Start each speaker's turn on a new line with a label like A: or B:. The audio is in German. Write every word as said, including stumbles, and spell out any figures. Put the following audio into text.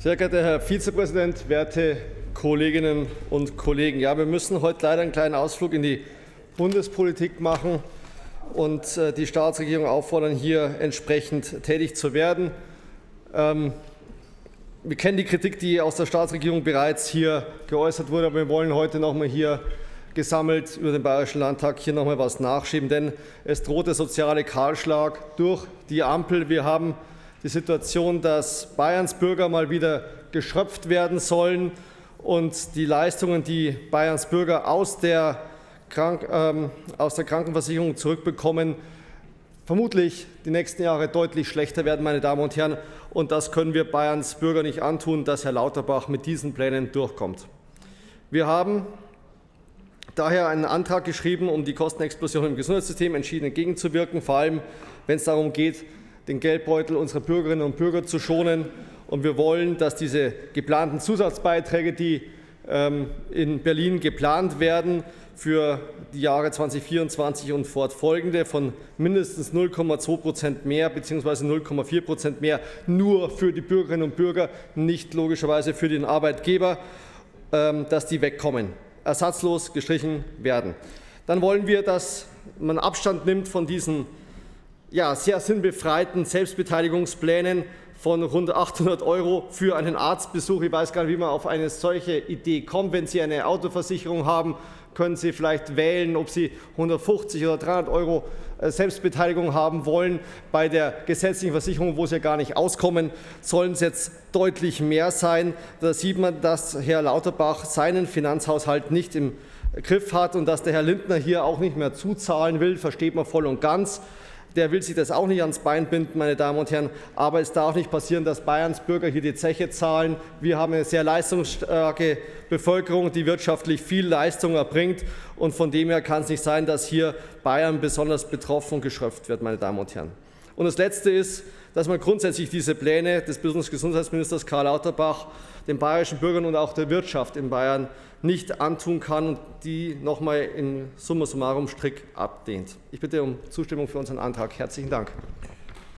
A: Sehr geehrter Herr Vizepräsident, werte Kolleginnen und Kollegen! Ja, wir müssen heute leider einen kleinen Ausflug in die Bundespolitik machen und die Staatsregierung auffordern, hier entsprechend tätig zu werden. Ähm, wir kennen die Kritik, die aus der Staatsregierung bereits hier geäußert wurde, aber wir wollen heute noch mal hier gesammelt über den Bayerischen Landtag hier noch mal was nachschieben, denn es droht der soziale Kahlschlag durch die Ampel. Wir haben die Situation, dass Bayerns Bürger mal wieder geschröpft werden sollen und die Leistungen, die Bayerns Bürger aus der, Krank ähm, aus der Krankenversicherung zurückbekommen, vermutlich die nächsten Jahre deutlich schlechter werden, meine Damen und Herren. Und das können wir Bayerns Bürger nicht antun, dass Herr Lauterbach mit diesen Plänen durchkommt. Wir haben daher einen Antrag geschrieben, um die Kostenexplosion im Gesundheitssystem entschieden entgegenzuwirken, vor allem wenn es darum geht, den Geldbeutel unserer Bürgerinnen und Bürger zu schonen. Und wir wollen, dass diese geplanten Zusatzbeiträge, die ähm, in Berlin geplant werden, für die Jahre zweitausendvierundzwanzig und fortfolgende von mindestens null Komma zwei Prozent mehr bzw. null Komma vier Prozent mehr nur für die Bürgerinnen und Bürger, nicht logischerweise für den Arbeitgeber, ähm, dass die wegkommen, ersatzlos gestrichen werden. Dann wollen wir, dass man Abstand nimmt von diesen ja, sehr sinnbefreiten Selbstbeteiligungsplänen von rund achthundert Euro für einen Arztbesuch. Ich weiß gar nicht, wie man auf eine solche Idee kommt. Wenn Sie eine Autoversicherung haben, können Sie vielleicht wählen, ob Sie hundertfünfzig oder dreihundert Euro Selbstbeteiligung haben wollen. Bei der gesetzlichen Versicherung, wo Sie ja gar nicht auskommen, sollen es jetzt deutlich mehr sein. Da sieht man, dass Herr Lauterbach seinen Finanzhaushalt nicht im Griff hat und dass der Herr Lindner hier auch nicht mehr zuzahlen will, versteht man voll und ganz. Der will sich das auch nicht ans Bein binden, meine Damen und Herren. Aber es darf nicht passieren, dass Bayerns Bürger hier die Zeche zahlen. Wir haben eine sehr leistungsstarke Bevölkerung, die wirtschaftlich viel Leistung erbringt. Und von dem her kann es nicht sein, dass hier Bayern besonders betroffen und geschröpft wird, meine Damen und Herren. Und das Letzte ist, dass man grundsätzlich diese Pläne des Bundesgesundheitsministers Karl Lauterbach den bayerischen Bürgern und auch der Wirtschaft in Bayern nicht antun kann und die noch mal in summa summarum strikt ablehnt. Ich bitte um Zustimmung für unseren Antrag. Herzlichen Dank.